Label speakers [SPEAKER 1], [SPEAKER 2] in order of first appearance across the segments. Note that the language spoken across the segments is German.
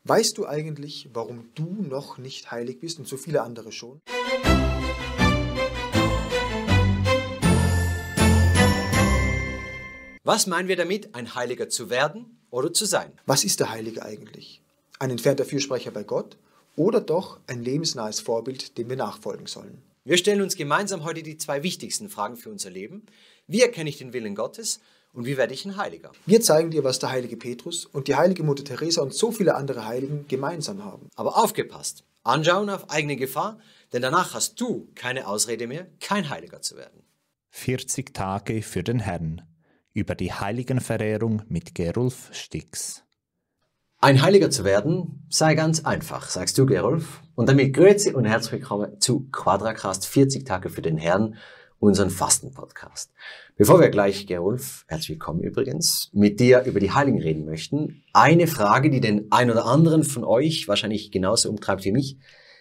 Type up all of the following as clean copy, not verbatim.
[SPEAKER 1] Weißt du eigentlich, warum du noch nicht heilig bist und so viele andere schon?
[SPEAKER 2] Was meinen wir damit, ein Heiliger zu werden oder zu sein?
[SPEAKER 1] Was ist der Heilige eigentlich? Ein entfernter Fürsprecher bei Gott oder doch ein lebensnahes Vorbild, dem wir nachfolgen sollen?
[SPEAKER 2] Wir stellen uns gemeinsam heute die zwei wichtigsten Fragen für unser Leben. Wie erkenne ich den Willen Gottes und wie werde ich ein Heiliger?
[SPEAKER 1] Wir zeigen dir, was der heilige Petrus und die heilige Mutter Teresa und so viele andere Heiligen gemeinsam haben.
[SPEAKER 2] Aber aufgepasst, anschauen auf eigene Gefahr, denn danach hast du keine Ausrede mehr, kein Heiliger zu werden.
[SPEAKER 3] 40 Tage für den Herrn. Über die Heiligenverehrung mit Gerulf Stix.
[SPEAKER 2] Ein Heiliger zu werden sei ganz einfach, sagst du, Gerulf. Und damit grüezi und herzlich willkommen zu Quadracast 40 Tage für den Herrn, unseren Fasten-Podcast. Bevor wir gleich, Gerulf, herzlich willkommen übrigens, mit dir über die Heiligen reden möchten, eine Frage, die den ein oder anderen von euch wahrscheinlich genauso umtreibt wie mich.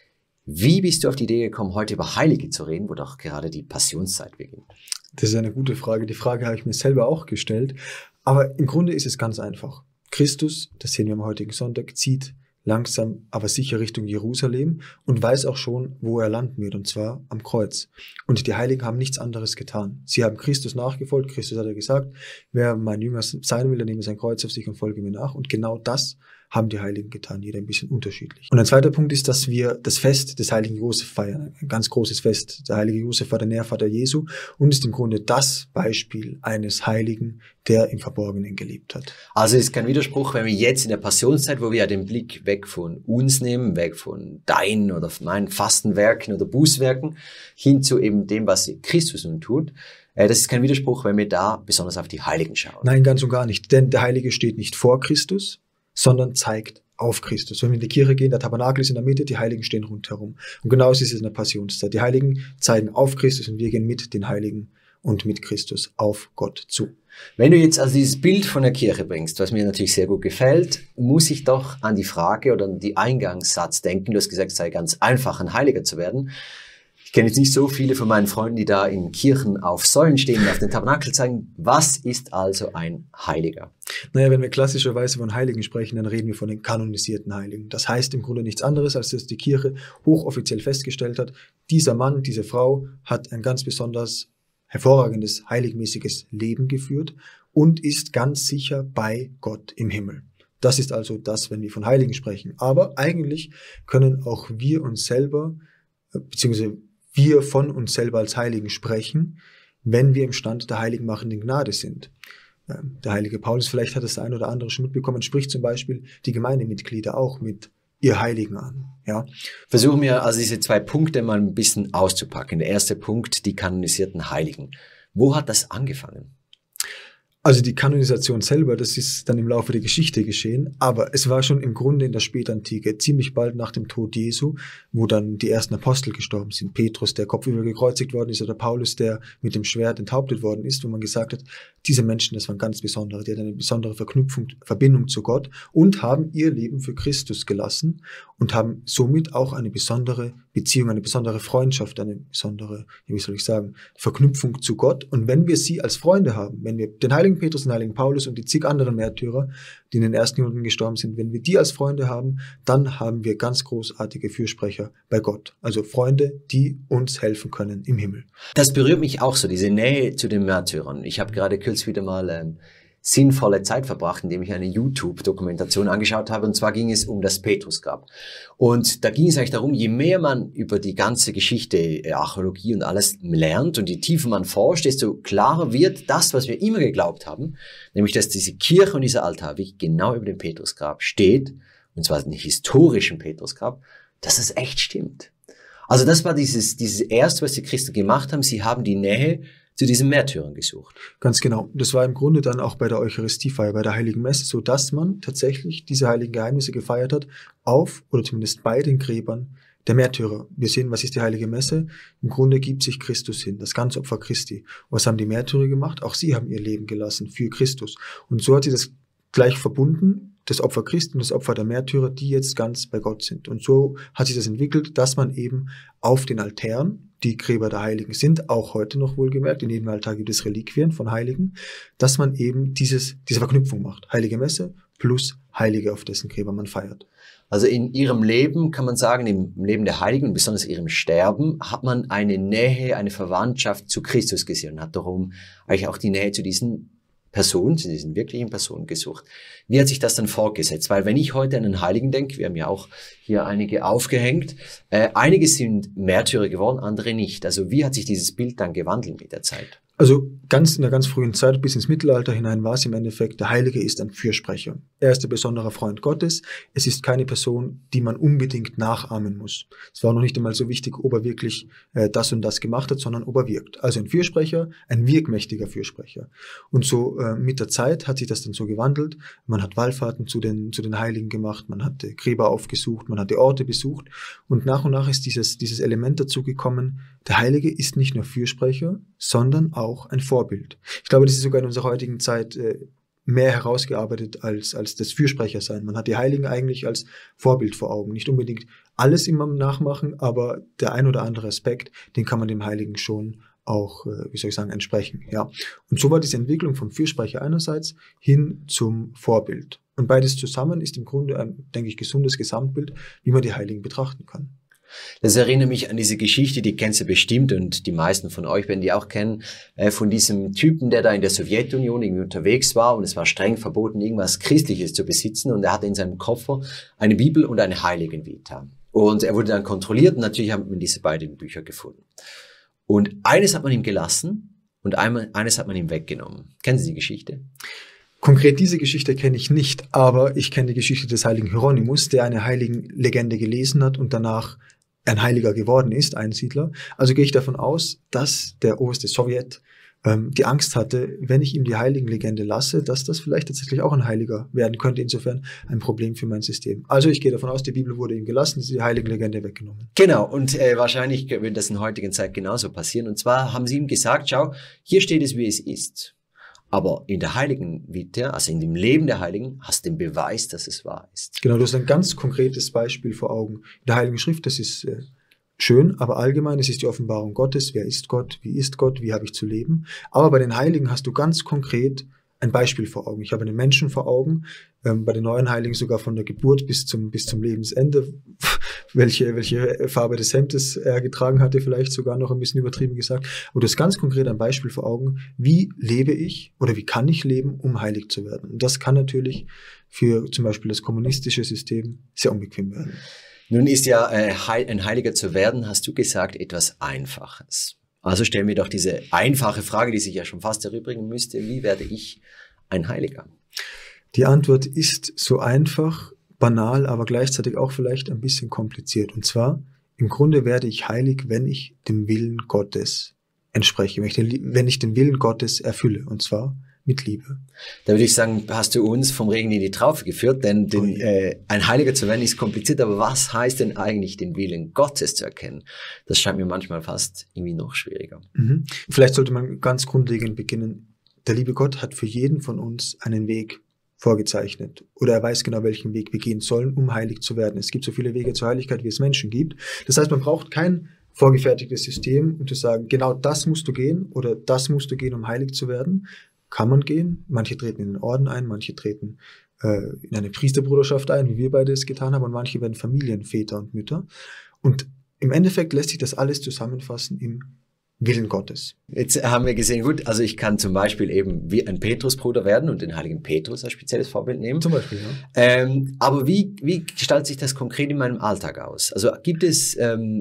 [SPEAKER 2] Wie bist du auf die Idee gekommen, heute über Heilige zu reden, wo doch gerade die Passionszeit beginnt?
[SPEAKER 1] Das ist eine gute Frage. Die Frage habe ich mir selber auch gestellt. Aber im Grunde ist es ganz einfach. Christus, das sehen wir am heutigen Sonntag, zieht langsam, aber sicher Richtung Jerusalem und weiß auch schon, wo er landen wird, und zwar am Kreuz. Und die Heiligen haben nichts anderes getan. Sie haben Christus nachgefolgt. Christus hat ja gesagt, wer mein Jünger sein will, der nehme sein Kreuz auf sich und folge mir nach. Und genau das haben die Heiligen getan, jeder ein bisschen unterschiedlich. Und ein zweiter Punkt ist, dass wir das Fest des heiligen Josef feiern, ein ganz großes Fest. Der heilige Josef war der Nährvater Jesu und ist im Grunde das Beispiel eines Heiligen, der im Verborgenen gelebt hat.
[SPEAKER 2] Also ist kein Widerspruch, wenn wir jetzt in der Passionszeit, wo wir ja den Blick weg von uns nehmen, weg von deinen oder von meinen Fastenwerken oder Bußwerken, hin zu eben dem, was Christus nun tut. Das ist kein Widerspruch, wenn wir da besonders auf die Heiligen schauen.
[SPEAKER 1] Nein, ganz und gar nicht, denn der Heilige steht nicht vor Christus, sondern zeigt auf Christus. Wenn wir in die Kirche gehen, der Tabernakel ist in der Mitte, die Heiligen stehen rundherum. Und genauso ist es in der Passionszeit. Die Heiligen zeigen auf Christus und wir gehen mit den Heiligen und mit Christus auf Gott zu.
[SPEAKER 2] Wenn du jetzt also dieses Bild von der Kirche bringst, was mir natürlich sehr gut gefällt, muss ich doch an die Frage oder an die Eingangssatz denken. Du hast gesagt, es sei ganz einfach, ein Heiliger zu werden. Ich kenne jetzt nicht so viele von meinen Freunden, die da in Kirchen auf Säulen stehen und auf den Tabernakel zeigen. Was ist also ein Heiliger?
[SPEAKER 1] Naja, wenn wir klassischerweise von Heiligen sprechen, dann reden wir von den kanonisierten Heiligen. Das heißt im Grunde nichts anderes, als dass die Kirche hochoffiziell festgestellt hat, dieser Mann, diese Frau hat ein ganz besonders hervorragendes, heiligmäßiges Leben geführt und ist ganz sicher bei Gott im Himmel. Das ist also das, wenn wir von Heiligen sprechen. Aber eigentlich können auch wir uns selber, beziehungsweise wir von uns selber als Heiligen sprechen, wenn wir im Stand der heiligenmachenden Gnade sind. Der heilige Paulus, vielleicht hat das der ein oder andere schon mitbekommen, spricht zum Beispiel die Gemeindemitglieder auch mit ihr Heiligen an. Ja.
[SPEAKER 2] Versuchen wir also diese zwei Punkte mal ein bisschen auszupacken. Der erste Punkt, die kanonisierten Heiligen. Wo hat das angefangen?
[SPEAKER 1] Also die Kanonisation selber, das ist dann im Laufe der Geschichte geschehen, aber es war schon im Grunde in der Spätantike, ziemlich bald nach dem Tod Jesu, wo dann die ersten Apostel gestorben sind. Petrus, der kopfüber gekreuzigt worden ist, oder Paulus, der mit dem Schwert enthauptet worden ist, wo man gesagt hat, diese Menschen, das waren ganz besondere, die hatten eine besondere Verbindung zu Gott und haben ihr Leben für Christus gelassen und haben somit auch eine besondere Beziehung, eine besondere Freundschaft, eine besondere, wie soll ich sagen, Verknüpfung zu Gott. Und wenn wir sie als Freunde haben, wenn wir den heiligen Petrus, den heiligen Paulus und die zig anderen Märtyrer, die in den ersten Jahrhunderten gestorben sind, wenn wir die als Freunde haben, dann haben wir ganz großartige Fürsprecher bei Gott. Also Freunde, die uns helfen können im Himmel.
[SPEAKER 2] Das berührt mich auch so, diese Nähe zu den Märtyrern. Ich habe gerade kürzlich wieder mal sinnvolle Zeit verbracht, indem ich eine YouTube-Dokumentation angeschaut habe. Und zwar ging es um das Petrusgrab. Und da ging es eigentlich darum, je mehr man über die ganze Geschichte, Archäologie und alles lernt und je tiefer man forscht, desto klarer wird das, was wir immer geglaubt haben, nämlich dass diese Kirche und dieser Altar wirklich genau über dem Petrusgrab steht, und zwar ein historischen Petrusgrab, dass das echt stimmt. Also das war dieses Erste, was die Christen gemacht haben. Sie haben die Nähe zu diesen Märtyrern gesucht.
[SPEAKER 1] Ganz genau. Das war im Grunde dann auch bei der Eucharistiefeier, bei der Heiligen Messe, so dass man tatsächlich diese heiligen Geheimnisse gefeiert hat auf oder zumindest bei den Gräbern der Märtyrer. Wir sehen, was ist die Heilige Messe? Im Grunde gibt sich Christus hin, das ganze Opfer Christi. Was haben die Märtyrer gemacht? Auch sie haben ihr Leben gelassen für Christus. Und so hat sie das gleich verbunden, das Opfer Christi und das Opfer der Märtyrer, die jetzt ganz bei Gott sind. Und so hat sich das entwickelt, dass man eben auf den Altären, die Gräber der Heiligen sind, auch heute noch wohlgemerkt, in jedem Altar gibt es Reliquien von Heiligen, dass man eben diese Verknüpfung macht. Heilige Messe plus Heilige, auf dessen Gräber man feiert.
[SPEAKER 2] Also in ihrem Leben kann man sagen, im Leben der Heiligen und besonders ihrem Sterben hat man eine Nähe, eine Verwandtschaft zu Christus gesehen und hat darum eigentlich auch die Nähe zu diesen Personen, zu diesen wirklichen Personen gesucht. Wie hat sich das dann fortgesetzt? Weil wenn ich heute an einen Heiligen denke, wir haben ja auch hier einige aufgehängt, einige sind Märtyrer geworden, andere nicht. Also wie hat sich dieses Bild dann gewandelt mit der Zeit?
[SPEAKER 1] Also in der ganz frühen Zeit bis ins Mittelalter hinein war es im Endeffekt, der Heilige ist ein Fürsprecher. Er ist ein besonderer Freund Gottes. Es ist keine Person, die man unbedingt nachahmen muss. Es war noch nicht einmal so wichtig, ob er wirklich das und das gemacht hat, sondern ob er wirkt. Also ein Fürsprecher, ein wirkmächtiger Fürsprecher. Und so mit der Zeit hat sich das dann so gewandelt. Man hat Wallfahrten zu den Heiligen gemacht, man hat Gräber aufgesucht, man hat die Orte besucht. Und nach ist dieses Element dazu gekommen, der Heilige ist nicht nur Fürsprecher, sondern auch ein Vorbild. Ich glaube, das ist sogar in unserer heutigen Zeit mehr herausgearbeitet als das Fürsprechersein. Man hat die Heiligen eigentlich als Vorbild vor Augen. Nicht unbedingt alles immer nachmachen, aber der ein oder andere Aspekt, den kann man dem Heiligen schon auch, entsprechen. Ja. Und so war diese Entwicklung vom Fürsprecher einerseits hin zum Vorbild. Und beides zusammen ist im Grunde ein, denke ich, gesundes Gesamtbild, wie man die Heiligen betrachten kann.
[SPEAKER 2] Das erinnert mich an diese Geschichte, die kennst du bestimmt und die meisten von euch werden die auch kennen, von diesem Typen, der da in der Sowjetunion irgendwie unterwegs war und es war streng verboten, irgendwas Christliches zu besitzen und er hatte in seinem Koffer eine Bibel und eine Heiligenvita. Und er wurde dann kontrolliert und natürlich haben wir diese beiden Bücher gefunden. Und eines hat man ihm gelassen und eines hat man ihm weggenommen. Kennen Sie die Geschichte?
[SPEAKER 1] Konkret diese Geschichte kenne ich nicht, aber ich kenne die Geschichte des heiligen Hieronymus, der eine Heiligenlegende gelesen hat und danach ein Heiliger geworden ist, Einsiedler. Also gehe ich davon aus, dass der oberste Sowjet die Angst hatte, wenn ich ihm die Heiligenlegende lasse, dass das vielleicht tatsächlich auch ein Heiliger werden könnte. Insofern ein Problem für mein System. Also ich gehe davon aus, die Bibel wurde ihm gelassen, die Heiligenlegende weggenommen.
[SPEAKER 2] Genau, und wahrscheinlich wird das in heutigen Zeit genauso passieren. Und zwar haben sie ihm gesagt, schau, hier steht es, wie es ist. Aber in der Heiligen Vita, also in dem Leben der Heiligen, hast du den Beweis, dass es wahr ist.
[SPEAKER 1] Genau, du hast ein ganz konkretes Beispiel vor Augen. In der Heiligen Schrift, das ist schön, aber allgemein, es ist die Offenbarung Gottes. Wer ist Gott? Wie habe ich zu leben? Aber bei den Heiligen hast du ganz konkret ein Beispiel vor Augen. Ich habe einen Menschen vor Augen, bei den neuen Heiligen sogar von der Geburt bis zum Lebensende. Welche Farbe des Hemdes er getragen hatte, vielleicht sogar noch ein bisschen übertrieben gesagt. Aber du hast ganz konkret ein Beispiel vor Augen, wie lebe ich oder wie kann ich leben, um heilig zu werden. Und das kann natürlich für zum Beispiel das kommunistische System sehr unbequem werden.
[SPEAKER 2] Nun ist ja ein Heiliger zu werden, hast du gesagt, etwas Einfaches. Also stellen wir doch diese einfache Frage, die sich ja schon fast erübrigen müsste, wie werde ich ein Heiliger?
[SPEAKER 1] Die Antwort ist so einfach, banal, aber gleichzeitig auch vielleicht ein bisschen kompliziert. Und zwar, im Grunde werde ich heilig, wenn ich dem Willen Gottes entspreche, wenn ich den Willen Gottes erfülle, und zwar mit Liebe.
[SPEAKER 2] Da würde ich sagen, hast du uns vom Regen in die Traufe geführt, denn ein Heiliger zu werden ist kompliziert, aber was heißt denn eigentlich, den Willen Gottes zu erkennen? Das scheint mir manchmal fast irgendwie noch schwieriger.
[SPEAKER 1] Mhm. Vielleicht sollte man ganz grundlegend beginnen. Der liebe Gott hat für jeden von uns einen Weg vorgezeichnet. Oder er weiß genau, welchen Weg wir gehen sollen, um heilig zu werden. Es gibt so viele Wege zur Heiligkeit, wie es Menschen gibt. Das heißt, man braucht kein vorgefertigtes System, um zu sagen, genau das musst du gehen oder das musst du gehen, um heilig zu werden. Kann man gehen. Manche treten in den Orden ein, manche treten in eine Priesterbruderschaft ein, wie wir beide es getan haben, und manche werden Familienväter und Mütter. Und im Endeffekt lässt sich das alles zusammenfassen im Willen Gottes.
[SPEAKER 2] Jetzt haben wir gesehen, gut, also ich kann zum Beispiel eben wie ein Petrusbruder werden und den heiligen Petrus als spezielles Vorbild nehmen.
[SPEAKER 1] Zum Beispiel, ja.
[SPEAKER 2] Aber wie gestaltet sich das konkret in meinem Alltag aus? Also gibt es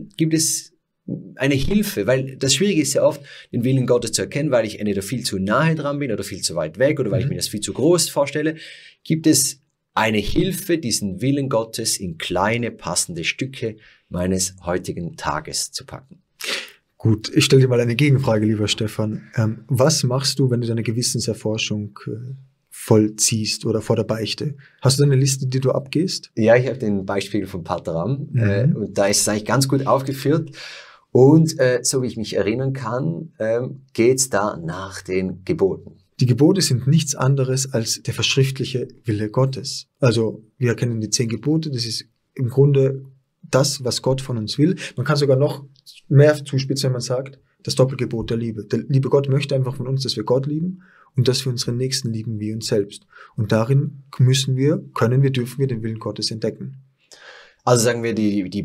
[SPEAKER 2] eine Hilfe? Weil das Schwierige ist ja oft, den Willen Gottes zu erkennen, weil ich entweder viel zu nahe dran bin oder viel zu weit weg oder weil ich mir das viel zu groß vorstelle. Gibt es eine Hilfe, diesen Willen Gottes in kleine, passende Stücke meines heutigen Tages zu packen?
[SPEAKER 1] Gut, ich stelle dir mal eine Gegenfrage, lieber Stefan. Was machst du, wenn du deine Gewissenserforschung vollziehst oder vor der Beichte? Hast du eine Liste, die du abgehst?
[SPEAKER 2] Ja, ich habe den Beispiel von Pater Ram und da ist es eigentlich ganz gut aufgeführt. Und so wie ich mich erinnern kann, geht's da nach den Geboten.
[SPEAKER 1] Die Gebote sind nichts anderes als der verschriftliche Wille Gottes. Also wir erkennen die 10 Gebote, das ist im Grunde das, was Gott von uns will. Man kann sogar noch mehr zuspitzen, wenn man sagt, das Doppelgebot der Liebe. Der liebe Gott möchte einfach von uns, dass wir Gott lieben und dass wir unseren Nächsten lieben wie uns selbst. Und darin dürfen wir den Willen Gottes entdecken.
[SPEAKER 2] Also sagen wir, die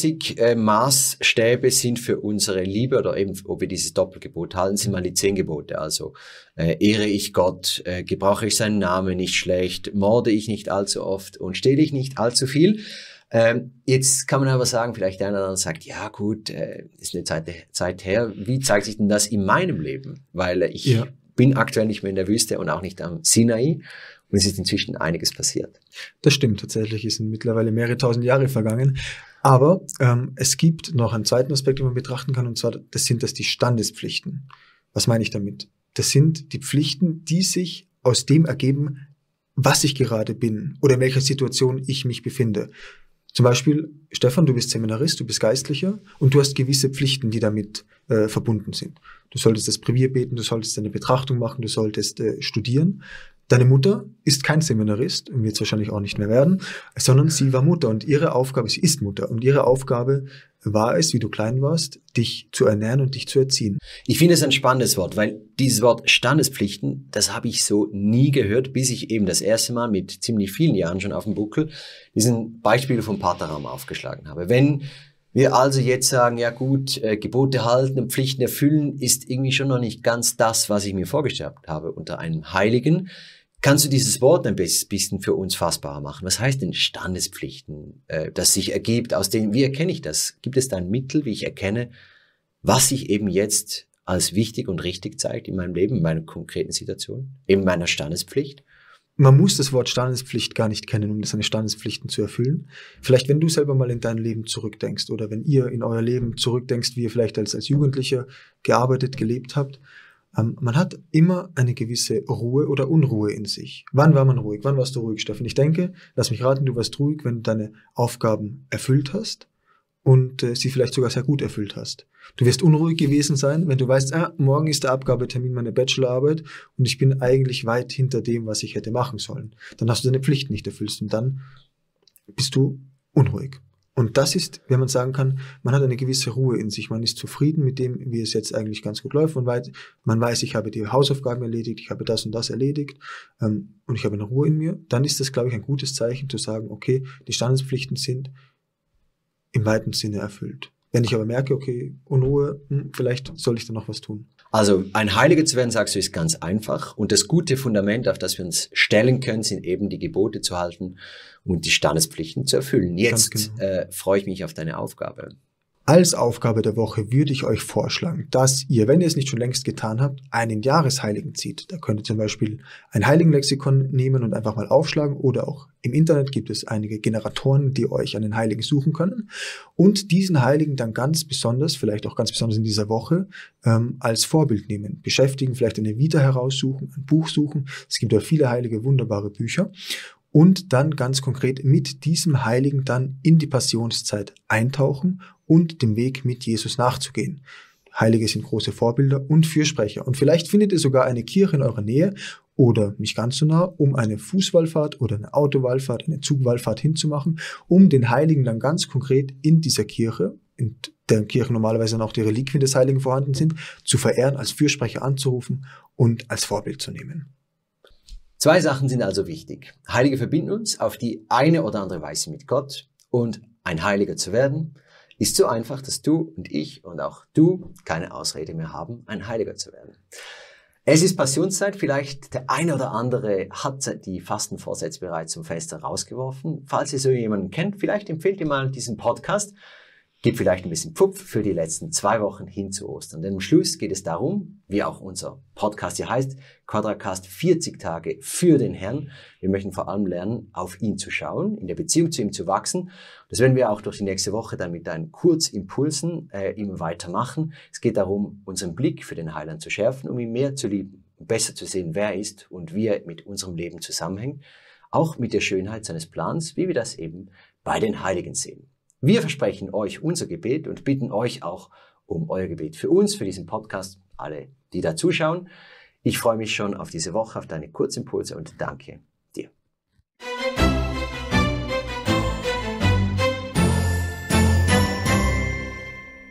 [SPEAKER 2] Basic-Maßstäbe sind für unsere Liebe oder eben, ob wir dieses Doppelgebot halten, sind mal die 10 Gebote. Also ehre ich Gott, gebrauche ich seinen Namen nicht schlecht, morde ich nicht allzu oft und stehle ich nicht allzu viel. Jetzt kann man aber sagen, vielleicht der andere sagt, ja gut, ist eine Zeit her, wie zeigt sich denn das in meinem Leben? Weil ich bin aktuell nicht mehr in der Wüste und auch nicht am Sinai. Und es ist inzwischen einiges passiert.
[SPEAKER 1] Das stimmt, tatsächlich sind mittlerweile mehrere tausend Jahre vergangen. Aber es gibt noch einen zweiten Aspekt, den man betrachten kann, und zwar das sind die Standespflichten. Was meine ich damit? Das sind die Pflichten, die sich aus dem ergeben, was ich gerade bin oder in welcher Situation ich mich befinde. Zum Beispiel, Stefan, du bist Seminarist, du bist Geistlicher und du hast gewisse Pflichten, die damit verbunden sind. Du solltest das Brevier beten, du solltest eine Betrachtung machen, du solltest studieren. Deine Mutter ist kein Seminarist und wird es wahrscheinlich auch nicht mehr werden, sondern sie war Mutter und sie ist Mutter und ihre Aufgabe war es, wie du klein warst, dich zu ernähren und dich zu erziehen.
[SPEAKER 2] Ich finde es ein spannendes Wort, weil dieses Wort Standespflichten, das habe ich so nie gehört, bis ich eben das erste Mal mit ziemlich vielen Jahren schon auf dem Buckel diesen Beispiel vom Paterraum aufgeschlagen habe. Wenn wir also jetzt sagen, ja gut, Gebote halten und Pflichten erfüllen, ist irgendwie schon noch nicht ganz das, was ich mir vorgestellt habe unter einem Heiligen. Kannst du dieses Wort ein bisschen für uns fassbarer machen? Was heißt denn Standespflichten, das sich ergibt aus denen, wie erkenne ich das? Gibt es da ein Mittel, wie ich erkenne, was sich eben jetzt als wichtig und richtig zeigt in meinem Leben, in meiner konkreten Situation, in meiner Standespflicht?
[SPEAKER 1] Man muss das Wort Standespflicht gar nicht kennen, um seine Standespflichten zu erfüllen. Vielleicht, wenn du selber mal in dein Leben zurückdenkst oder wenn ihr in euer Leben zurückdenkst, wie ihr vielleicht als Jugendlicher gearbeitet, gelebt habt, man hat immer eine gewisse Ruhe oder Unruhe in sich. Wann war man ruhig? Wann warst du ruhig, Steffen? Ich denke, lass mich raten, du warst ruhig, wenn du deine Aufgaben erfüllt hast und sie vielleicht sogar sehr gut erfüllt hast. Du wirst unruhig gewesen sein, wenn du weißt, morgen ist der Abgabetermin meiner Bachelorarbeit und ich bin eigentlich weit hinter dem, was ich hätte machen sollen. Dann hast du deine Pflicht nicht erfüllt und dann bist du unruhig. Und das ist, wenn man sagen kann, man hat eine gewisse Ruhe in sich, man ist zufrieden mit dem, wie es jetzt eigentlich ganz gut läuft. Man weiß, ich habe die Hausaufgaben erledigt, ich habe das und das erledigt und ich habe eine Ruhe in mir. Dann ist das, glaube ich, ein gutes Zeichen zu sagen, okay, die Standespflichten sind im weiten Sinne erfüllt. Wenn ich aber merke, okay, Unruhe, vielleicht soll ich dann noch was tun.
[SPEAKER 2] Also ein Heiliger zu werden, sagst du, ist ganz einfach. Und das gute Fundament, auf das wir uns stellen können, sind eben die Gebote zu halten und die Standespflichten zu erfüllen. Jetzt freue ich mich auf deine Aufgabe.
[SPEAKER 1] Als Aufgabe der Woche würde ich euch vorschlagen, dass ihr, wenn ihr es nicht schon längst getan habt, einen Jahresheiligen zieht. Da könnt ihr zum Beispiel ein Heiligenlexikon nehmen und einfach mal aufschlagen oder auch im Internet gibt es einige Generatoren, die euch einen Heiligen suchen können und diesen Heiligen dann ganz besonders, vielleicht auch ganz besonders in dieser Woche, als Vorbild nehmen. Beschäftigen, vielleicht eine Vita heraussuchen, ein Buch suchen. Es gibt ja viele heilige, wunderbare Bücher. Und dann ganz konkret mit diesem Heiligen dann in die Passionszeit eintauchen und dem Weg mit Jesus nachzugehen. Heilige sind große Vorbilder und Fürsprecher. Und vielleicht findet ihr sogar eine Kirche in eurer Nähe oder nicht ganz so nah, um eine Fußwallfahrt oder eine Autowallfahrt, eine Zugwallfahrt hinzumachen, um den Heiligen dann ganz konkret in dieser Kirche, in der Kirche normalerweise dann auch die Reliquien des Heiligen vorhanden sind, zu verehren, als Fürsprecher anzurufen und als Vorbild zu nehmen.
[SPEAKER 2] 2 Sachen sind also wichtig. Heilige verbinden uns auf die eine oder andere Weise mit Gott und ein Heiliger zu werden ist so einfach, dass du und ich und auch du keine Ausrede mehr haben, ein Heiliger zu werden. Es ist Passionszeit, vielleicht der eine oder andere hat die Fastenvorsätze bereits zum Fest herausgeworfen. Falls ihr so jemanden kennt, vielleicht empfehlt ihr mal diesen Podcast. Gibt vielleicht ein bisschen Pfupf für die letzten 2 Wochen hin zu Ostern. Denn am Schluss geht es darum, wie auch unser Podcast hier heißt, Quadracast 40 Tage für den Herrn. Wir möchten vor allem lernen, auf ihn zu schauen, in der Beziehung zu ihm zu wachsen. Das werden wir auch durch die nächste Woche dann mit deinen Kurzimpulsen immer weitermachen. Es geht darum, unseren Blick für den Heiland zu schärfen, um ihn mehr zu lieben, besser zu sehen, wer er ist und wie er mit unserem Leben zusammenhängt. Auch mit der Schönheit seines Plans, wie wir das eben bei den Heiligen sehen. Wir versprechen euch unser Gebet und bitten euch auch um euer Gebet für uns, für diesen Podcast, alle, die da zuschauen. Ich freue mich schon auf diese Woche, auf deine Kurzimpulse und danke